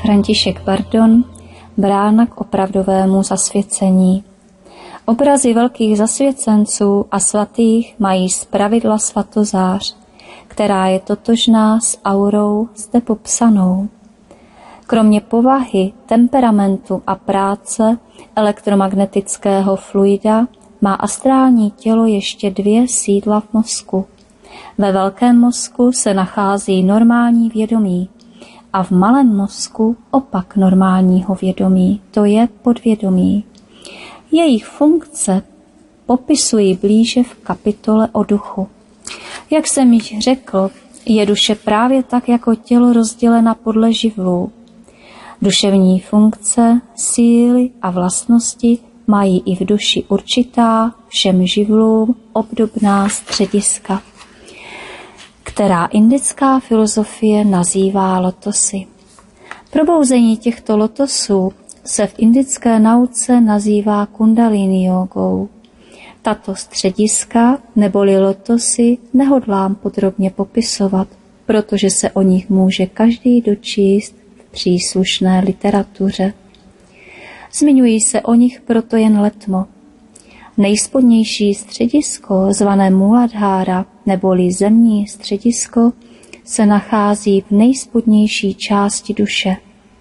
František Bardon, Brána k opravdovému zasvěcení. Obrazy velkých zasvěcenců a svatých mají zpravidla svatozář, která je totožná s aurou zde popsanou. Kromě povahy, temperamentu a práce elektromagnetického fluida má astrální tělo ještě 2 sídla v mozku. Ve velkém mozku se nachází normální vědomí a v malém mozku opak normálního vědomí, to je podvědomí. Jejich funkce popisují blíže v kapitole o duchu. Jak jsem již řekl, je duše právě tak jako tělo rozdělena podle živlů. Duševní funkce, síly a vlastnosti mají i v duši určitá všem živlům obdobná střediska, která indická filozofie nazývá lotosy. Probouzení těchto lotosů se v indické nauce nazývá kundalini jógou. Tato střediska neboli lotosy nehodlám podrobně popisovat, protože se o nich může každý dočíst v příslušné literatuře. Zmiňují se o nich proto jen letmo. Nejspodnější středisko, zvané Muladhára, neboli zemní středisko, se nachází v nejspodnější části duše.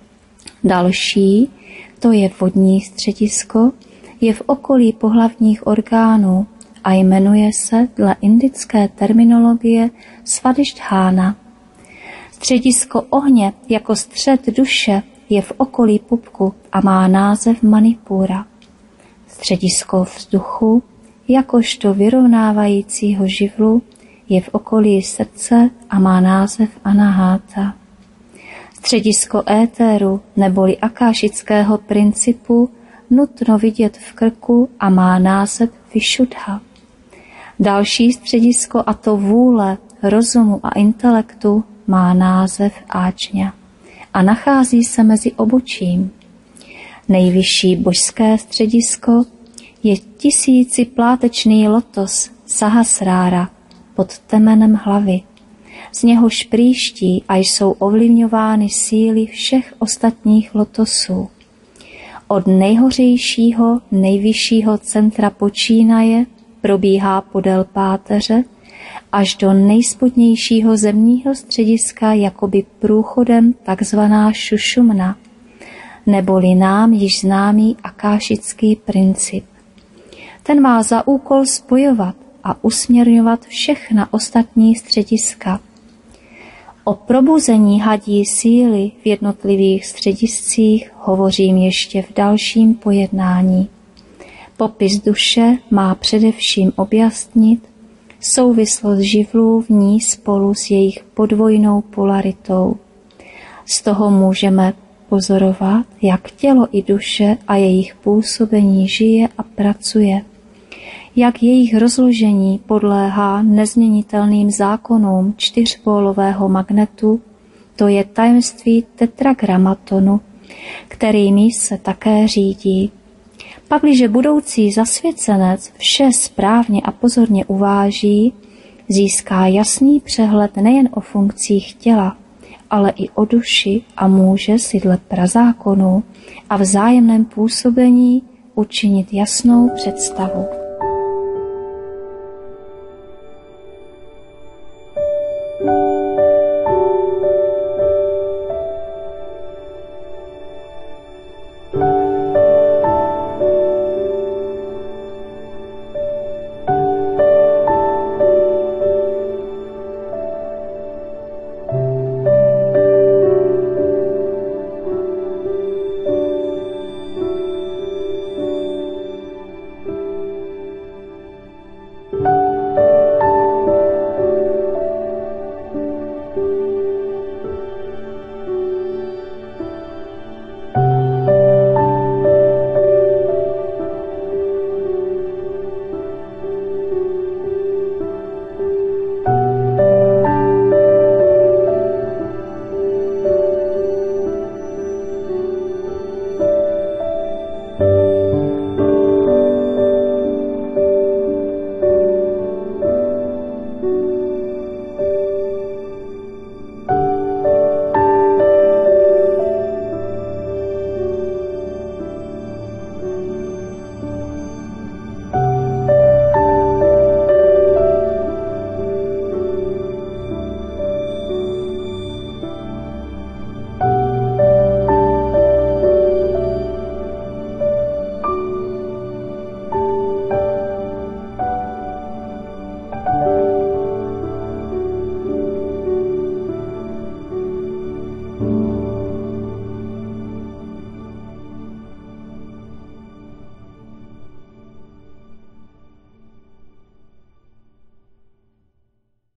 Další, to je vodní středisko, je v okolí pohlavních orgánů a jmenuje se dle indické terminologie Svadišthāna. Středisko ohně jako střed duše je v okolí pupku a má název Manipura. Středisko vzduchu, jakožto vyrovnávajícího živlu, je v okolí srdce a má název Anahata. Středisko éteru neboli akášického principu nutno vidět v krku a má název Vishuddha. Další středisko, a to vůle, rozumu a intelektu, má název Áčňa a nachází se mezi obočím. Nejvyšší božské středisko je 1000plátečný lotos Sahasrára pod temenem hlavy. Z něhož prýští a jsou ovlivňovány síly všech ostatních lotosů. Od nejhořejšího, nejvyššího centra počínaje probíhá podél páteře až do nejspodnějšího zemního střediska jakoby průchodem takzvaná šušumna, neboli nám již známý akášický princip. Ten má za úkol spojovat a usměrňovat všechna ostatní střediska. O probuzení hadí síly v jednotlivých střediscích hovořím ještě v dalším pojednání. Popis duše má především objasnit souvislost živlů v ní spolu s jejich podvojnou polaritou. Z toho můžeme pozorovat, jak tělo i duše a jejich působení žije a pracuje, jak jejich rozložení podléhá nezměnitelným zákonům 4pólového magnetu, to je tajemství tetragramatonu, kterými se také řídí. Pakliže budoucí zasvěcenec vše správně a pozorně uváží, získá jasný přehled nejen o funkcích těla, ale i o duši a může si dle prazákonů a vzájemném působení učinit jasnou představu.